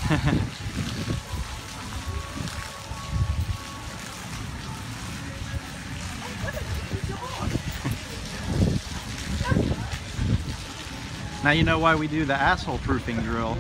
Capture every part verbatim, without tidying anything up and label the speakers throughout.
Speaker 1: Now you know why we do the asshole proofing drill.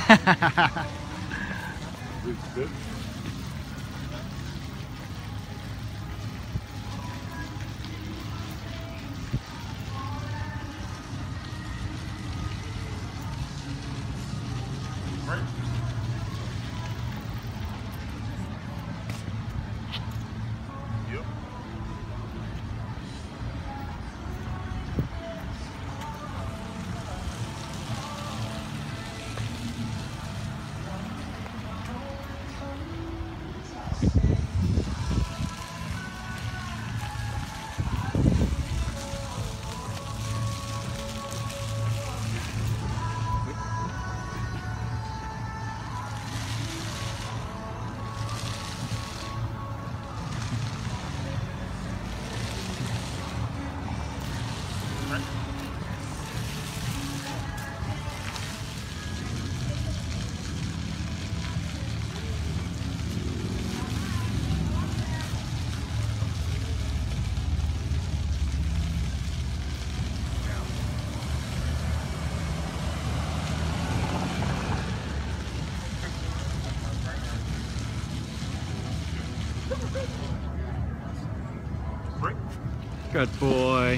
Speaker 1: Good boy.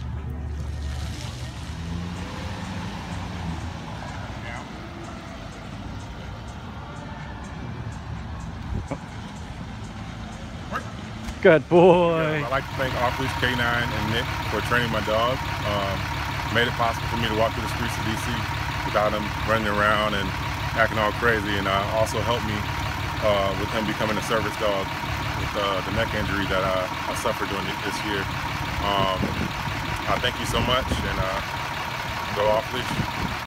Speaker 1: Good boy.
Speaker 2: Yeah, I'd like to thank Off Leash K nine and Nick for training my dog. Um, made it possible for me to walk through the streets of D C without him running around and acting all crazy, and uh, also helped me uh, with him becoming a service dog with uh, the neck injury that I, I suffered during this year. Um, I thank you so much, and uh, go Off Leash.